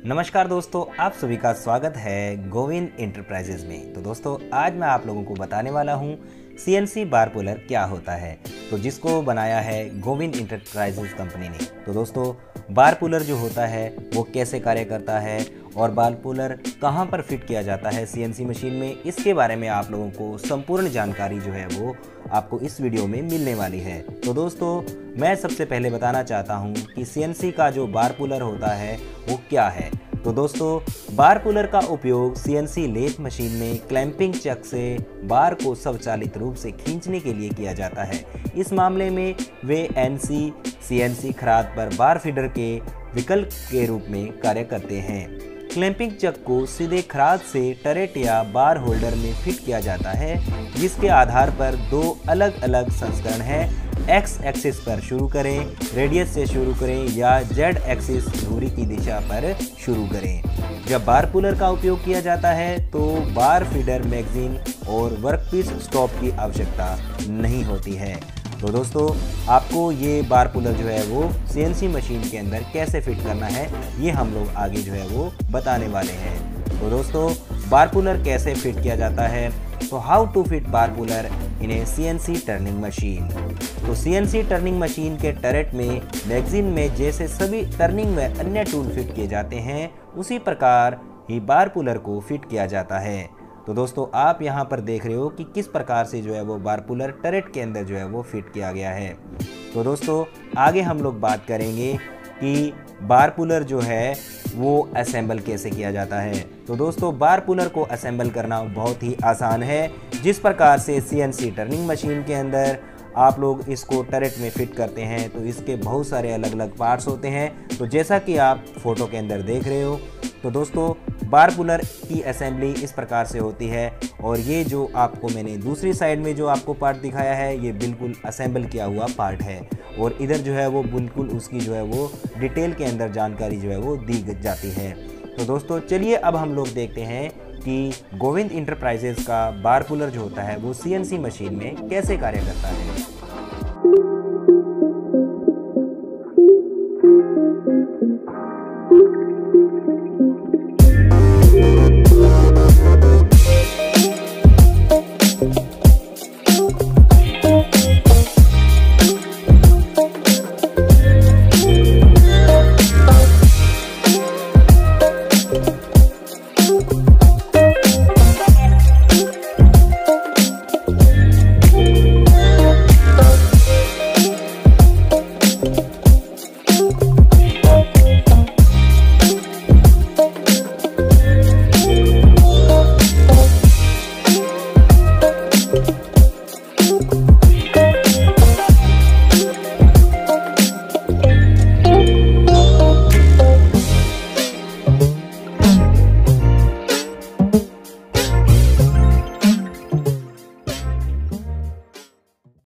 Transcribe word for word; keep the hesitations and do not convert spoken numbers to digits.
नमस्कार दोस्तों, आप सभी का स्वागत है गोविंद इंटरप्राइजेज में। तो दोस्तों आज मैं आप लोगों को बताने वाला हूँ सीएनसी बार पुलर क्या होता है, तो जिसको बनाया है गोविंद इंटरप्राइजेज कंपनी ने। तो दोस्तों बार पुलर जो होता है वो कैसे कार्य करता है और बार पुलर कहाँ पर फिट किया जाता है सीएनसी मशीन में, इसके बारे में आप लोगों को संपूर्ण जानकारी जो है वो आपको इस वीडियो में मिलने वाली है। तो दोस्तों मैं सबसे पहले बताना चाहता हूँ कि सीएनसी का जो बार पुलर होता है वो क्या है। तो दोस्तों बार पुलर का उपयोग सीएनसी लेथ मशीन में क्लैंपिंग चक से बार को स्वचालित रूप से खींचने के लिए किया जाता है। इस मामले में वे एनसी सीएनसी खराद पर बार फीडर के विकल्प के रूप में कार्य करते हैं। क्लैंपिंग चक को सीधे खराद से टरेट या बार होल्डर में फिट किया जाता है, जिसके आधार पर दो अलग अलग संस्करण हैं। एक्स एक्सिस पर शुरू करें, रेडियस से शुरू करें या जेड एक्सिस धुरी की दिशा पर शुरू करें। जब बार पुलर का उपयोग किया जाता है तो बार फीडर मैगजीन और वर्कपीस स्टॉप की आवश्यकता नहीं होती है। तो दोस्तों आपको ये बार पुलर जो है वो सीएनसी मशीन के अंदर कैसे फिट करना है ये हम लोग आगे जो है वो बताने वाले हैं। तो दोस्तों बार पुलर कैसे फिट किया जाता है, तो how to fit bar puller in a CNC turning machine. तो सीएनसी टर्निंग मशीन के टरेट में मैगजीन में जैसे सभी टर्निंग व अन्य टूल फिट किए जाते हैं, उसी प्रकार ही बार पुलर को फिट किया जाता है। तो दोस्तों आप यहाँ पर देख रहे हो कि किस प्रकार से जो है वो बार पुलर टरेट के अंदर जो है वो फिट किया गया है। तो दोस्तों आगे हम लोग बात करेंगे कि बार पुलर जो है वो असेंबल कैसे किया जाता है। तो दोस्तों बार पुलर को असेंबल करना बहुत ही आसान है। जिस प्रकार से सीएनसी टर्निंग मशीन के अंदर आप लोग इसको टरेट में फिट करते हैं तो इसके बहुत सारे अलग अलग पार्ट्स होते हैं। तो जैसा कि आप फोटो के अंदर देख रहे हो, तो दोस्तों बार पुलर की असेंबली इस प्रकार से होती है। और ये जो आपको मैंने दूसरी साइड में जो आपको पार्ट दिखाया है ये बिल्कुल असेंबल किया हुआ पार्ट है, और इधर जो है वो बिल्कुल उसकी जो है वो डिटेल के अंदर जानकारी जो है वो दी जाती है। तो दोस्तों चलिए अब हम लोग देखते हैं कि गोविंद इंटरप्राइजेज का बार पुलर जो होता है वो सीएनसी मशीन में कैसे कार्य करता है।